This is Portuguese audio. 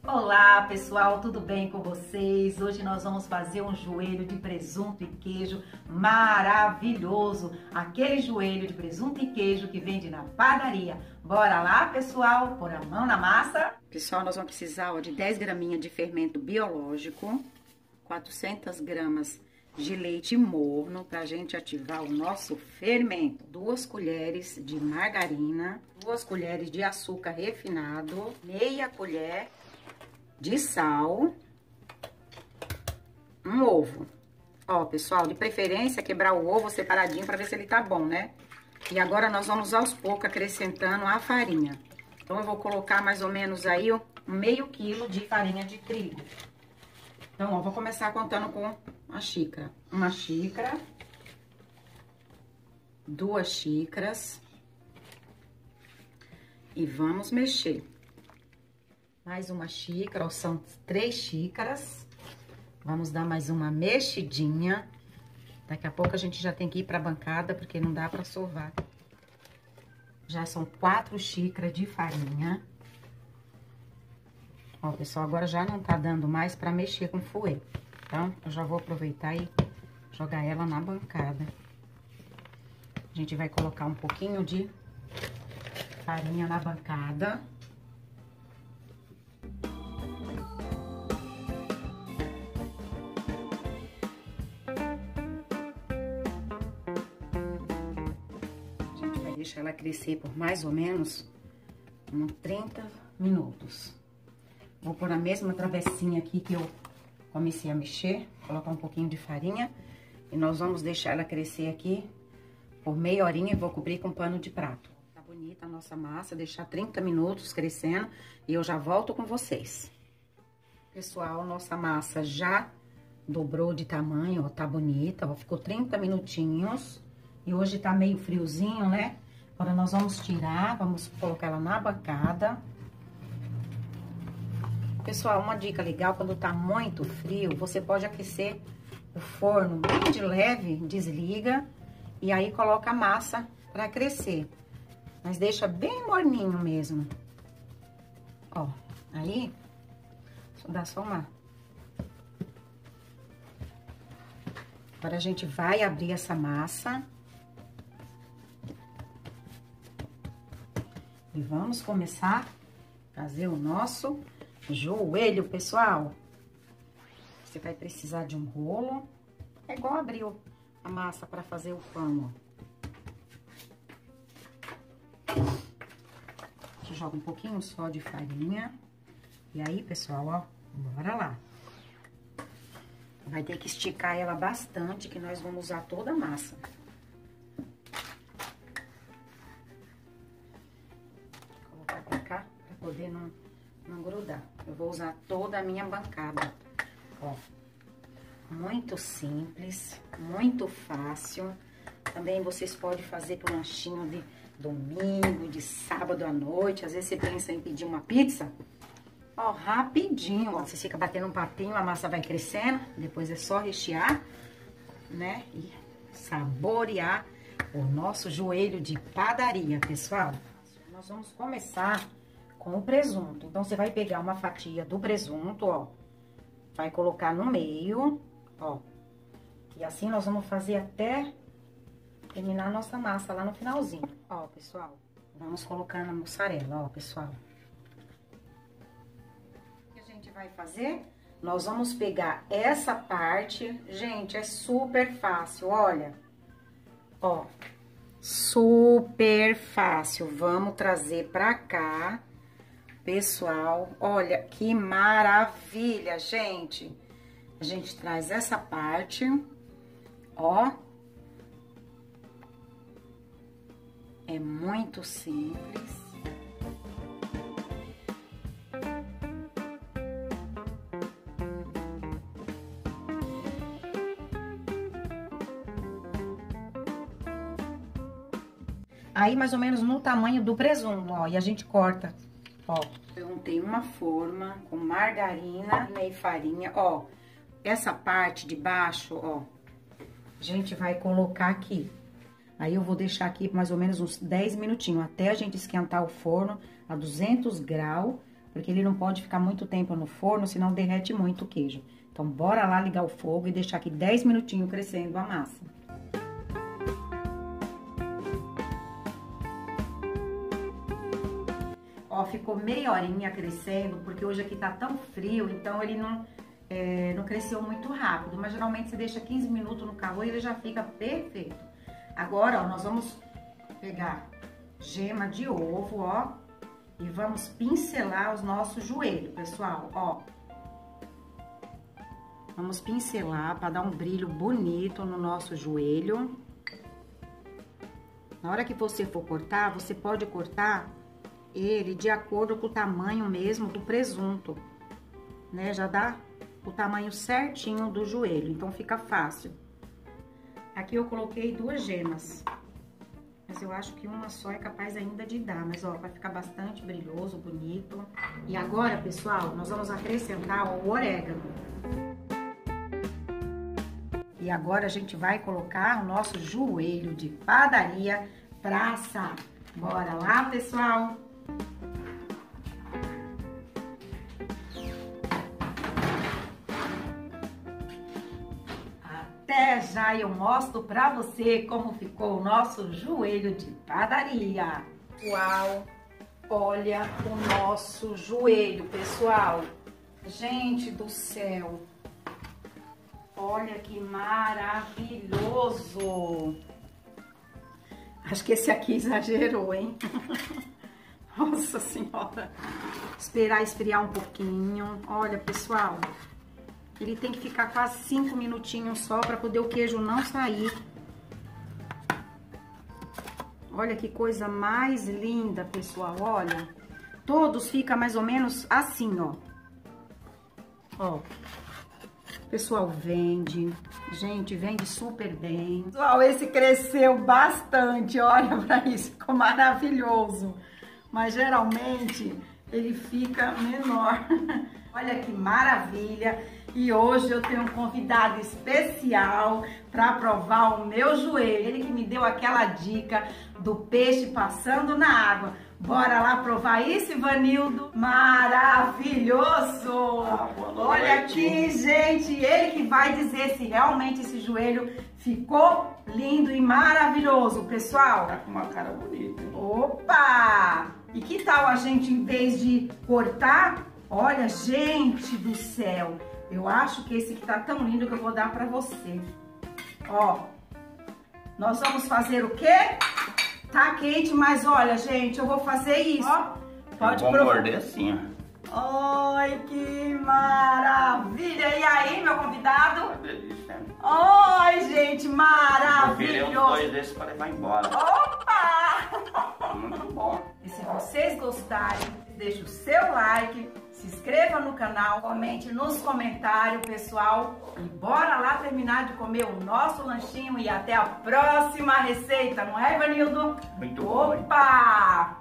Olá pessoal, tudo bem com vocês? Hoje nós vamos fazer um joelho de presunto e queijo maravilhoso. Aquele joelho de presunto e queijo que vende na padaria. Bora lá pessoal, pôr a mão na massa. Pessoal, nós vamos precisar de 10 graminhas de fermento biológico, 400 gramas de leite morno pra gente ativar o nosso fermento, 2 colheres de margarina, 2 colheres de açúcar refinado, meia colher de sal, um ovo. Ó, pessoal, de preferência quebrar o ovo separadinho para ver se ele tá bom, né? E agora nós vamos aos poucos acrescentando a farinha. Então eu vou colocar mais ou menos aí meio quilo de farinha de trigo. Então, ó, vou começar contando com a xícara. 1 xícara, 2 xícaras e vamos mexer. Mais 1 xícara, ó, são 3 xícaras. Vamos dar mais uma mexidinha. Daqui a pouco a gente já tem que ir pra bancada, porque não dá pra sovar. Já são 4 xícaras de farinha. Ó, pessoal, agora já não tá dando mais pra mexer com fouet. Então, eu já vou aproveitar e jogar ela na bancada. A gente vai colocar um pouquinho de farinha na bancada. Deixa ela crescer por mais ou menos uns 30 minutos. Vou pôr a mesma travessinha aqui que eu comecei a mexer, colocar um pouquinho de farinha e nós vamos deixar ela crescer aqui por meia horinha e vou cobrir com pano de prato. Tá bonita a nossa massa, deixar 30 minutos crescendo e eu já volto com vocês. Pessoal, nossa massa já dobrou de tamanho, ó, tá bonita, ó, ficou 30 minutinhos e hoje tá meio friozinho, né? Agora, nós vamos tirar, vamos colocar ela na bancada. Pessoal, uma dica legal, quando tá muito frio, você pode aquecer o forno bem de leve, desliga, e aí coloca a massa pra crescer. Mas deixa bem morninho mesmo. Ó, aí, dá só uma... Agora, a gente vai abrir essa massa. E vamos começar a fazer o nosso joelho, pessoal. Você vai precisar de um rolo. É igual abrir a massa para fazer o pão, ó. A gente joga um pouquinho só de farinha. E aí, pessoal, ó, bora lá. Vai ter que esticar ela bastante, que nós vamos usar toda a massa. Poder não grudar. Eu vou usar toda a minha bancada, ó. Muito simples, muito fácil. Também vocês podem fazer pro lanchinho de domingo, de sábado à noite. Às vezes você pensa em pedir uma pizza, ó, rapidinho, ó. Você fica batendo um papinho, a massa vai crescendo. Depois é só rechear, né? E saborear o nosso joelho de padaria, pessoal. Nós vamos começar com o presunto. Então, você vai pegar uma fatia do presunto, ó, vai colocar no meio, ó, e assim nós vamos fazer até terminar a nossa massa lá no finalzinho. Ó, pessoal, vamos colocando a mussarela, ó, pessoal. O que a gente vai fazer? Nós vamos pegar essa parte, gente, é super fácil, olha, ó, super fácil. Vamos trazer pra cá. Pessoal, olha que maravilha, gente. A gente traz essa parte, ó. É muito simples. Aí, mais ou menos no tamanho do presunto, ó, e a gente corta. Ó, eu untei uma forma com margarina e farinha, ó. Essa parte de baixo, ó, a gente vai colocar aqui. Aí eu vou deixar aqui mais ou menos uns 10 minutinhos, até a gente esquentar o forno a 200 graus porque ele não pode ficar muito tempo no forno, senão derrete muito o queijo. Então, bora lá ligar o fogo e deixar aqui 10 minutinhos crescendo a massa. Ó, ficou meia horinha crescendo, porque hoje aqui tá tão frio, então ele não cresceu muito rápido. Mas geralmente você deixa 15 minutos no calor e ele já fica perfeito. Agora, ó, nós vamos pegar gema de ovo, ó, e vamos pincelar os nossos joelhos, pessoal, ó. Vamos pincelar para dar um brilho bonito no nosso joelho. Na hora que você for cortar, você pode cortar ele de acordo com o tamanho mesmo do presunto, né? Já dá o tamanho certinho do joelho, então fica fácil. Aqui eu coloquei 2 gemas, mas eu acho que uma só é capaz ainda de dar, mas ó, vai ficar bastante brilhoso, bonito. E agora, pessoal, nós vamos acrescentar o orégano. E agora a gente vai colocar o nosso joelho de padaria pra assar. Bora lá, pessoal? Até já eu mostro pra você como ficou o nosso joelho de padaria. Uau! Olha o nosso joelho, pessoal. Gente do céu! Olha que maravilhoso! Acho que esse aqui exagerou, hein? Nossa Senhora! Esperar esfriar um pouquinho. Olha, pessoal, ele tem que ficar quase 5 minutinhos só para poder o queijo não sair. Olha que coisa mais linda, pessoal, olha. Todos ficam mais ou menos assim, ó. Ó. Pessoal, vende. Gente, vende super bem. Pessoal, esse cresceu bastante. Olha pra isso, ficou maravilhoso. Mas geralmente ele fica menor. Olha que maravilha. E hoje eu tenho um convidado especial para provar o meu joelho. Ele que me deu aquela dica do peixe passando na água. Bora lá provar isso, Ivanildo? Maravilhoso! Olha aqui, gente, ele que vai dizer se realmente esse joelho ficou lindo e maravilhoso, pessoal. Tá com uma cara bonita, hein? Opa! E que tal a gente, em vez de cortar, olha, gente do céu, eu acho que esse aqui tá tão lindo que eu vou dar pra você. Ó, nós vamos fazer o quê? Tá quente, mas olha, gente, eu vou fazer isso, ó. Pode provar. Vou morder assim, ó. Ai, que maravilha! E aí, meu convidado? Uma delícia. Ai, gente, maravilhoso! Eu virei uns 2 desses pra levar embora. Opa! Muito bom. E se vocês gostarem, deixe o seu like, se inscreva no canal, comente nos comentários, pessoal. E bora lá terminar de comer o nosso lanchinho e até a próxima receita, não é, Ivanildo? Muito bom. Opa!